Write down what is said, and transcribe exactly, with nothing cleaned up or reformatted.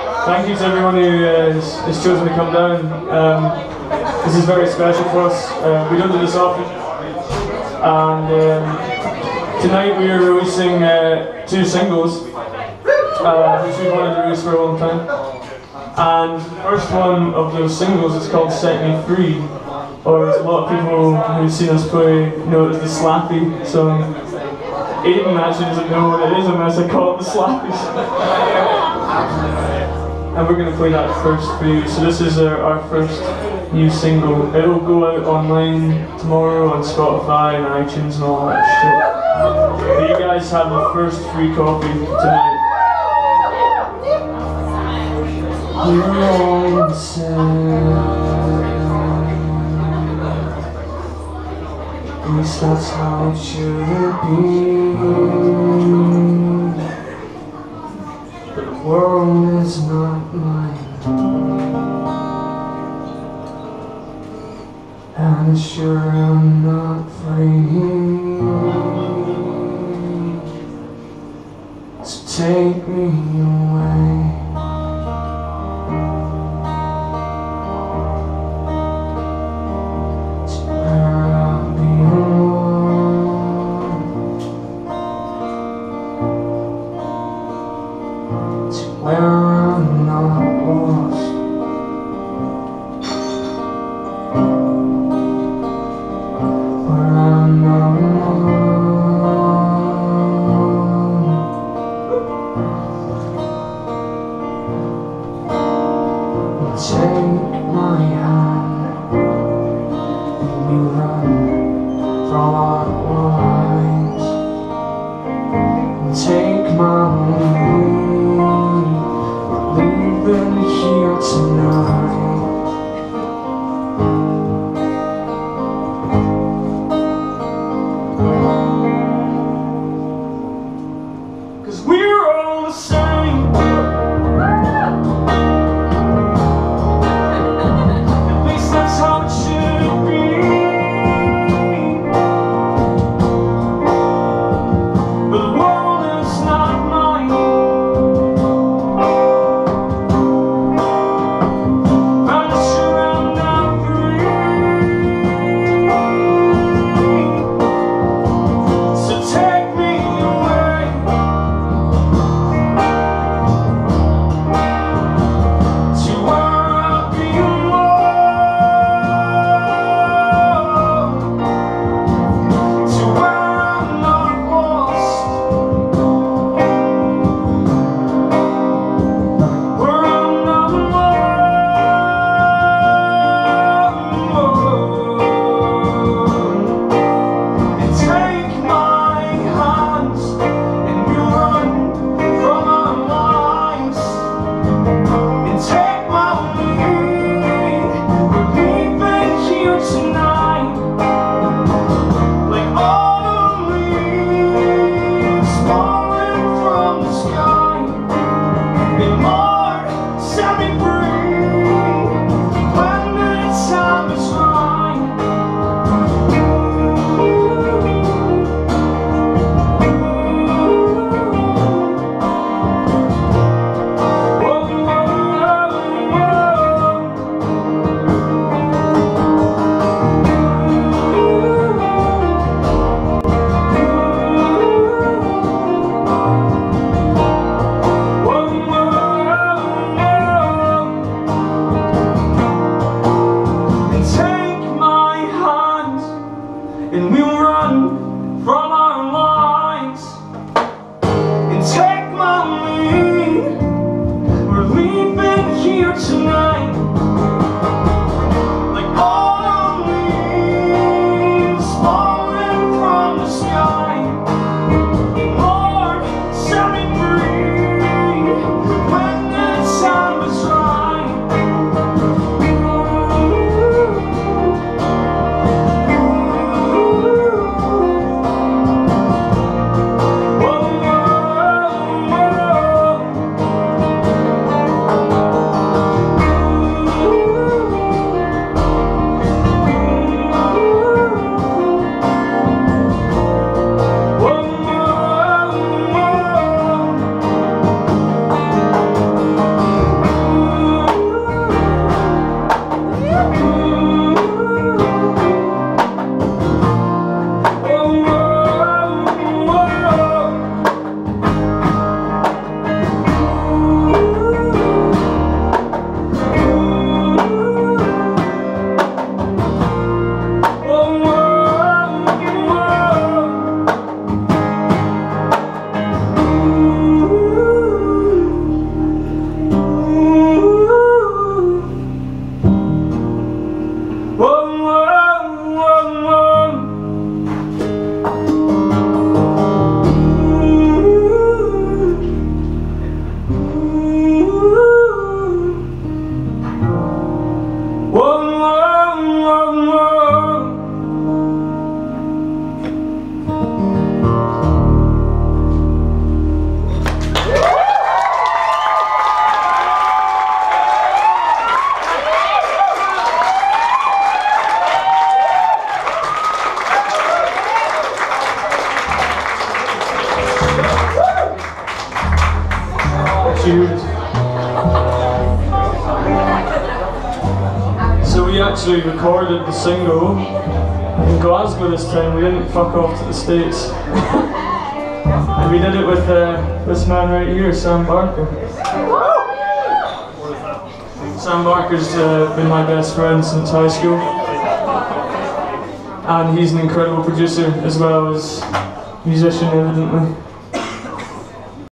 Thank you to everyone who uh, has, has chosen to come down. Um, this is very special for us. Uh, we don't do this often. And um, tonight we are releasing uh, two singles, uh, which we've wanted to release for a long time. And the first one of those singles is called Set Me Free, or as a lot of people who've seen us play know it as the Slappy song. Aiden actually doesn't know what it is unless I call it the Slappies. And we're going to play that first for you. So this is our, our first new single. It'll go out online tomorrow on Spotify and iTunes and all that shit. But you guys have the first free copy tonight. You're all sad. At least that's how it should be. But the world is not mine, and sure I'm not free. So take me away. Where I'm not lost, where I'm not alone. Take my hand and we run from our lives. Take my leave them huge. So we actually recorded the single in Glasgow this time. We didn't fuck off to the States. And we did it with uh, this man right here, Sam Barker. Sam Barker's uh, been my best friend since high school. And he's an incredible producer as well as musician, evidently.